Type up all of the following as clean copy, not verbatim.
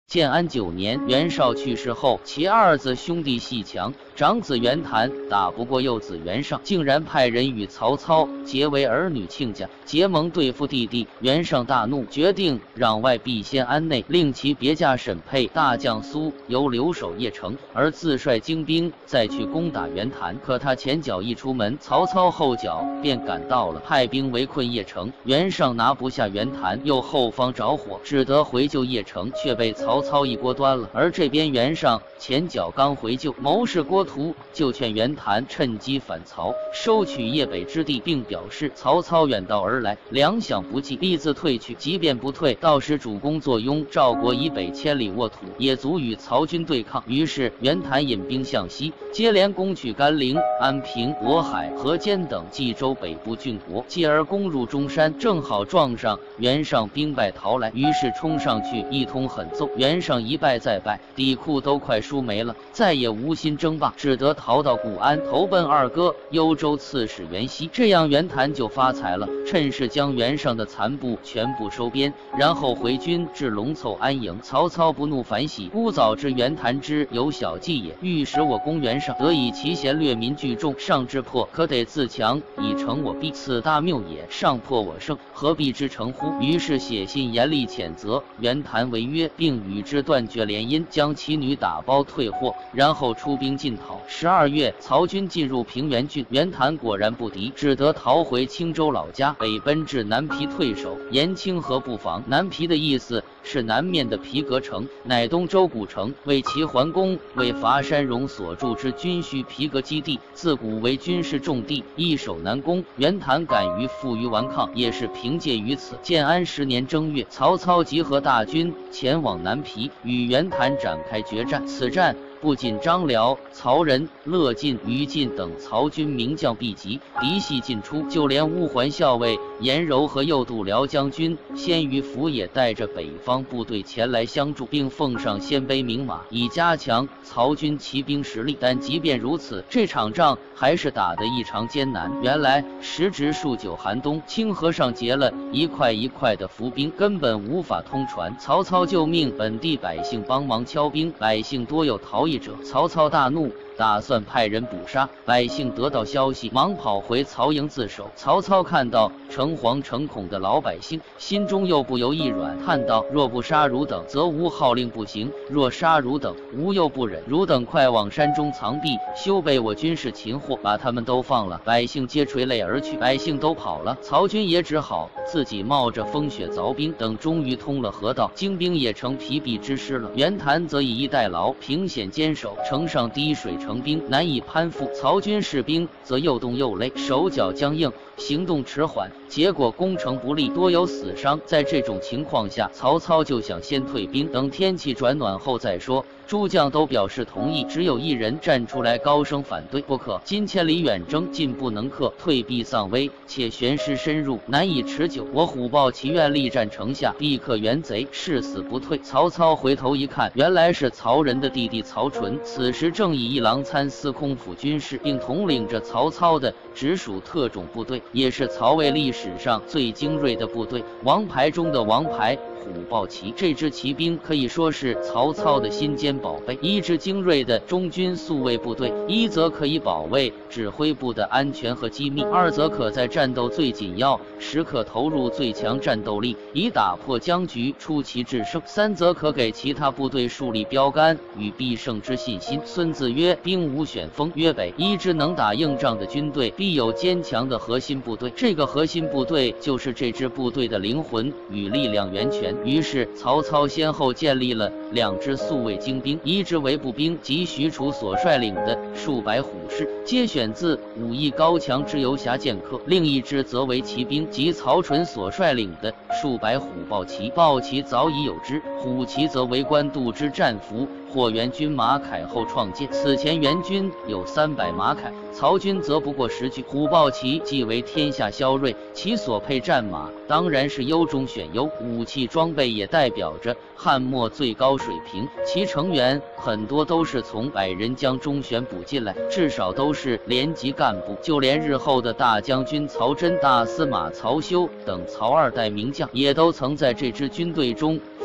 建安9年，袁绍去世后，其二子兄弟阋强、长子袁谭打不过幼子袁尚，竟然派人与曹操结为儿女亲家，结盟对付弟弟。袁尚大怒，决定攘外必先安内，令其别驾沈沛大将苏由留守邺城，而自率精兵再去攻打袁谭。可他前脚一出门，曹操后脚便赶到了，派兵围困邺城。袁尚拿不下袁谭，又后方着火，只得回救邺城，却被曹操一锅端了。而这边袁尚前脚刚回救，谋士郭图就劝袁谭趁机反曹，收取邺北之地，并表示曹操远道而来，粮饷不济，必自退去。即便不退，到时主公坐拥赵国以北千里沃土，也足与曹军对抗。于是袁谭引兵向西，接连攻取甘陵、安平、渤海、河间等冀州北部郡国，继而攻入中山，正好撞上袁尚兵败逃来，于是冲上去一通狠揍。袁尚一败再败，底库都快输没了，再也无心争霸，只得逃到固安，投奔二哥幽州刺史袁熙。这样袁谭就发财了，趁势将袁尚的残部全部收编，然后回军至龙凑安营。曹操不怒反喜，孤早知袁谭之有小计也，欲使我攻袁尚，得以其贤略民聚众，上之破，可得自强以成我弊，此大谬也。上破我胜，何必之成乎？于是写信严厉谴责袁谭违约，并与之断绝联姻，将其女打包退货，然后出兵进讨。12月，曹军进入平原郡，袁谭果然不敌，只得逃回青州老家，北奔至南皮退守。沿清河布防。南皮的意思是南面的皮革城，乃东周古城，为齐桓公为伐山戎所筑之军需皮革基地，自古为军事重地，易守难攻。袁谭敢于负隅顽抗，也是凭借于此。建安10年正月，曹操集合大军前往南皮，与袁谭展开决战。此战不仅张辽、曹仁、乐进、于禁等曹军名将毕集，嫡系尽出，就连乌桓校尉颜柔和右度辽将军鲜于福也带着北方部队前来相助，并奉上鲜卑名马，以加强曹军骑兵实力。但即便如此，这场仗还是打得异常艰难。原来时值数9寒冬，清河上结了一块一块的浮冰，根本无法通船。曹操就命本地百姓帮忙敲冰，百姓多有逃逸者。曹操大怒，打算派人捕杀。百姓得到消息，忙跑回曹营自首。曹操看到诚惶诚恐的老百姓，心中又不由一软，叹道：若不杀汝等，则无号令不行；若杀汝等，吾又不忍。汝等快往山中藏避，休被我军士擒获。把他们都放了。百姓皆垂泪而去。百姓都跑了，曹军也只好自己冒着风雪凿冰。等终于通了河道，精兵也成疲弊之师了。袁谭则以逸待劳，凭险坚守，城上滴水成冰，难以攀附。曹军士兵则又冻又累，手脚僵硬，行动迟缓，结果攻城不利，多有死伤。在这种情况下，曹操就想先退兵，等天气转暖后再说。诸将都表示同意，只有一人站出来高声反对：不可！今千里远征，进不能克，退必丧危，且悬师深入，难以持久。我虎豹其愿力战城下，必克袁贼，誓死不退。曹操回头一看，原来是曹仁的弟弟曹纯，此时正以一郎参司空府军事，并统领着曹操的直属特种部队，也是曹魏历史上最精锐的部队，王牌中的王牌。虎豹骑这支骑兵可以说是曹操的心尖宝贝，一支精锐的中军宿卫部队，一则可以保卫指挥部的安全和机密，二则可在战斗最紧要时刻投入最强战斗力，以打破僵局，出奇制胜，三则可给其他部队树立标杆与必胜之信心。孙子曰：兵无选锋，曰北。一支能打硬仗的军队必有坚强的核心部队，这个核心部队就是这支部队的灵魂与力量源泉。于是曹操先后建立了2支宿卫精兵，一支为步兵，即许褚所率领的数百虎士，皆选自武艺高强之游侠剑客；另一支则为骑兵，即曹纯所率领的数百虎豹骑，豹骑早已有之，虎骑则为官渡之战俘。或援军马铠后创建，此前援军有300马铠，曹军则不过10具。虎豹骑既为天下骁锐，其所配战马当然是优中选优，武器装备也代表着汉末最高水平。其成员很多都是从百人将中选补进来，至少都是连级干部。就连日后的大将军曹真、大司马曹休等曹2代名将，也都曾在这支军队中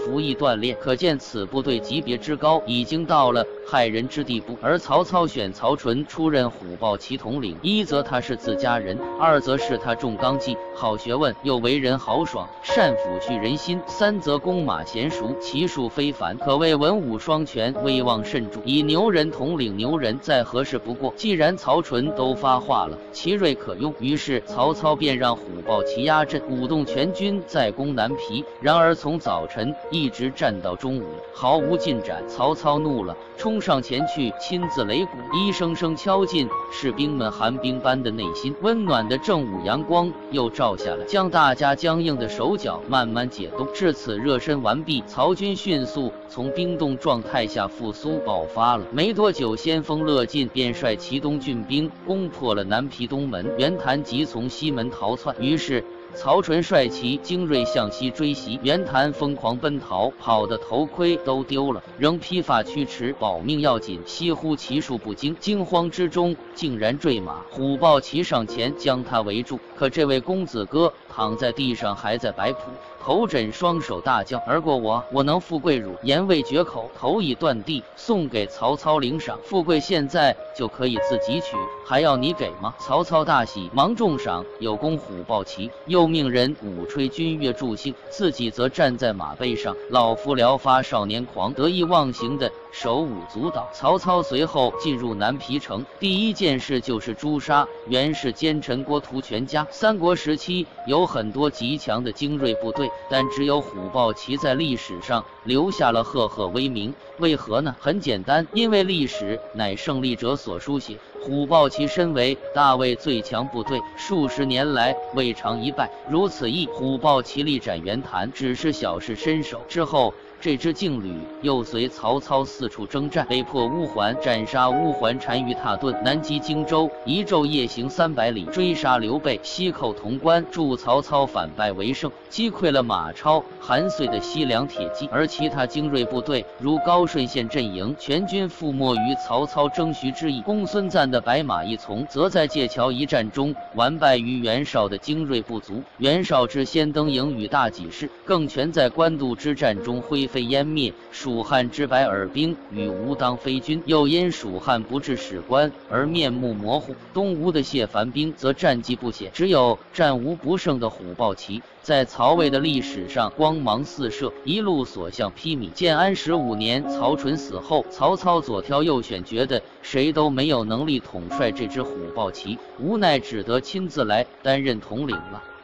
服役锻炼，可见此部队级别之高，已经到了害人之地步。而曹操选曹纯出任虎豹骑统领，一则他是自家人，二则是他重纲纪、好学问，又为人豪爽，善抚恤人心，三则弓马娴熟，骑术非凡，可谓文武双全，威望甚著。以牛人统领牛人再合适不过。既然曹纯都发话了，奇锐可用，于是曹操便让虎豹骑压阵，鼓动全军再攻南皮。然而从早晨一直战到中午，毫无进展。曹操怒了，冲上前去，亲自擂鼓，一声声敲进士兵们寒冰般的内心。温暖的正午阳光又照下来，将大家僵硬的手脚慢慢解冻。至此热身完毕，曹军迅速从冰冻状态下复苏爆发了。没多久，先锋乐进便率祁东郡兵攻破了南皮东门，袁谭即从西门逃窜。于是曹纯率其精锐向西追袭，袁谭疯狂奔逃，跑得头盔都丢了，仍披发驱驰，保命要紧，惜乎骑术不精，惊慌之中竟然坠马。虎豹骑上前将他围住，可这位公子哥躺在地上还在摆谱，头枕双手大叫：“而过我能富贵辱！”言未绝口，头已断地，送给曹操领赏。富贵现在就可以自己取，还要你给吗？曹操大喜，忙重赏，有功虎豹骑，又命人鼓吹军乐助兴，自己则站在马背上，老夫聊发少年狂，得意忘形的手舞足蹈。曹操随后进入南皮城，第一件事就是诛杀袁氏奸臣郭图全家。三国时期有很多极强的精锐部队，但只有虎豹骑在历史上留下了赫赫威名。为何呢？很简单，因为历史乃胜利者所书写。虎豹骑身为大魏最强部队，数十年来未尝一败。如此一虎豹骑力斩袁谭，只是小试身手。之后这支劲旅又随曹操四处征战，北破乌桓，斩杀乌桓单于蹋顿，南击荆州，一昼夜行300里，追杀刘备，西寇潼关，助曹操反败为胜，击溃了马超、韩遂的西凉铁骑。而其他精锐部队如高顺县阵营，全军覆没于曹操征徐之役。公孙瓒的白马一从则在界桥一战中完败于袁绍的精锐不足。袁绍之先登营与大己事，更全在官渡之战中灰飞烟灭。蜀汉之白耳兵与吴当飞军，又因蜀汉不治史官而面目模糊。东吴的谢凡兵则战绩不显，只有战无不胜的虎豹骑在曹魏的历史上光芒四射，一路所向披靡。建安15年，曹纯死后，曹操左挑右选，觉得谁都没有能力统帅这支虎豹骑，无奈只得亲自来担任统领了。